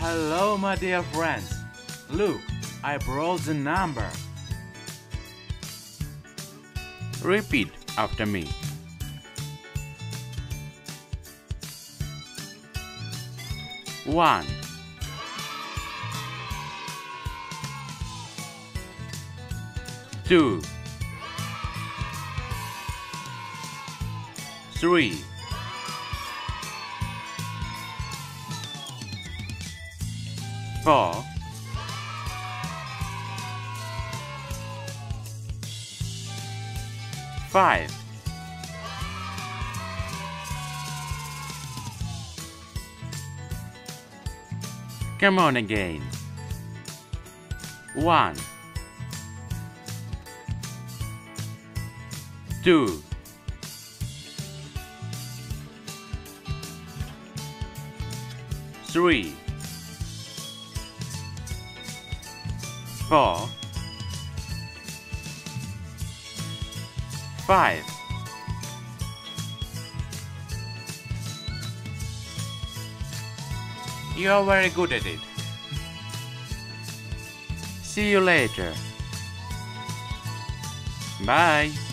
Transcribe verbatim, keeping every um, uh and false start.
Hello, my dear friends. Look, I brought the number. Repeat after me. One, two, three, four, five, come on again. One, two, three, four, five. You are very good at it. See you later. Bye.